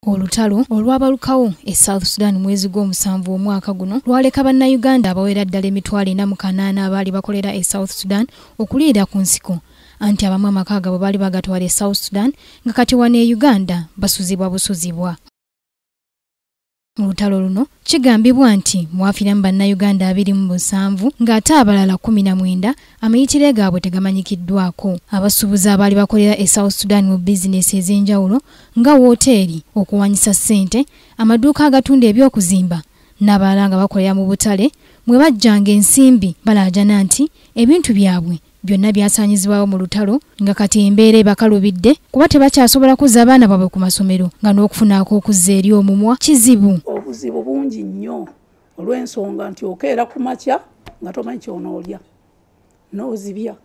Olutalo olwabalukawo e South Sudan mwezi gw'omusanvu omwaka guno lwaleka bannayuganda abawera ddala emitwalo 48 abaali bakolera e South Sudan okuliira ku nsiko anti abamu amaka gaabwe baali bagatwala e South Sudan nga kati wano e Uganda basuzibwa busuzibwa. Mu lutalo luno kigambibwa nti mwafiiramu bannayuganda 27 ng'ate abalala 19 amayitire gaabwe tegamanyikiddwako. Abasuubuzi abaali bakolera e South Sudan mu bizinesi ez'enjawulo nga wooteeri, okuwanyisa ssente, amaduuka agatunda ebyokuzimba n'abalala nga bakolera mu butale mwe bajjanga ensimbi balaajana nti ebintu byabwe byonna byasaanyizibwawo mu lutalo nga kati embeera ebakalubidde kuba tebakyasobola kuzza abaana baabwe ku masomero nga n'okufunaako okuzza eri omumwa kizibu. Obuzibu bungi nnyo olw'ensonga nti okeera ku makya nga tomanyi ky'onoolya n'ozibya.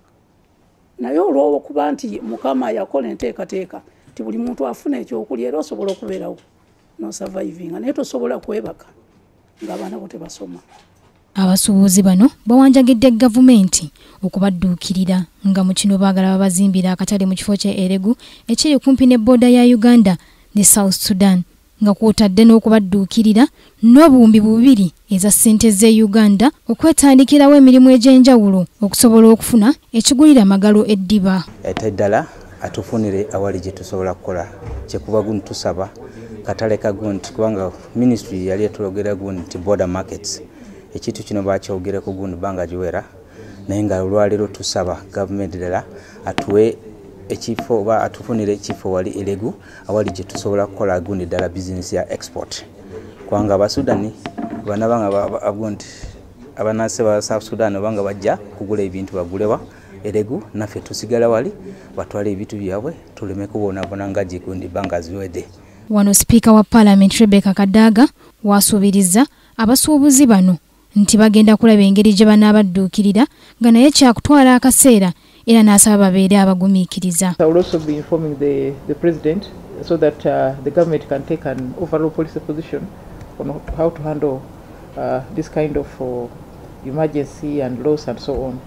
Naye olw'okuba nti Mukama yakola enteekateeka nti buli muntu afuna ekyokulya era osobola okubeerawo n'osavayivinga naye tosobola kwebaka ng'abaana bo tebasoma. Abasuubuzi bano bawanjagidde gavumenti okubadduukirira nga mu kino baagala babazimbira akatale mu kifo kye Eregu ekiri kumpi ne booda ya Uganda ne South Sudan nga kwotadde n'okubadduukirira n'obuwumbi 2 eza ssente z'e Uganda okwetandikirawo emirimu egy'enjawulo okusobola okufuna ekigulira amagalo eddiba. Ate ddala atufunire awali gye tusobola kukola kyekuba guno tusaba katale kaguno kubanga ministry yali etulogera guno nti border markets ekintu kino bakyogereko guno banga giwera naye nga olwaleero tusaba gavumenti ddala atuwe ekifo oba atufunire ekifo wali Eregu awali gye tusobola kukola guno ddala bizinesi ya export kubanga abasudani banabanga abundi abanansi ba South Sudan obanga bajja kugula ebintu bagulewa Eregu naffe tusigala wali batwala ebintu byabwe tuleme kubonabona nga gikundi banga ziwedde. Wano Speaker wa Parliament Rebecca Kadaga wasuubiriza abasuubuzi bano nti bagenda kulaba engeri gye banaabadduukirira nga naye kyakutwala akaseera era n'asaba babeere abagumiikiriza. I will also be informing the President so that the government can take an overall policy position on how to handle this kind of emergency and loss and so on.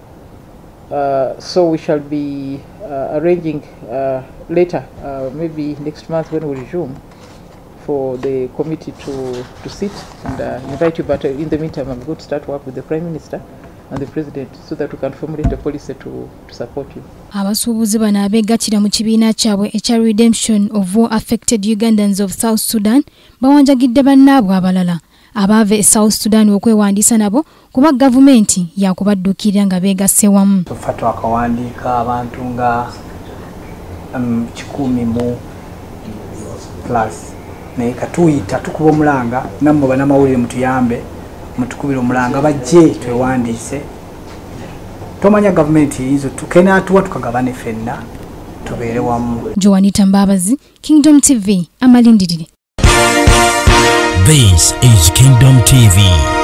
So we shall be arranging later, maybe next month when we resume, for the committee to sit and invite you, but in the meantime I'm going to start work with the Prime Minister and the President so that we can formulate a policy to support you. Abasuubuzi bano abeegattira mu kibiina kyabwe ekya Redemption of War Affected Ugandans of South Sudan bawanjagidde bannaabwe abalala abaava e South Sudan okwewandiisa nabo kuba gavumenti yakubadduukirira nga beegasse wamu. Tufa twakawandiika abantu nga 100 plus naye katuyita tukuba omulanga nammwe bannamawulire mutuyambe mutukubira omulanga bajje twewandiise. Tomanya gavumenti izo tukenaatuwa tukagabane ffenna tubeere wamu. Joanita Mbabazi, Kingdom TV, amalindirire. This is Kingdom TV.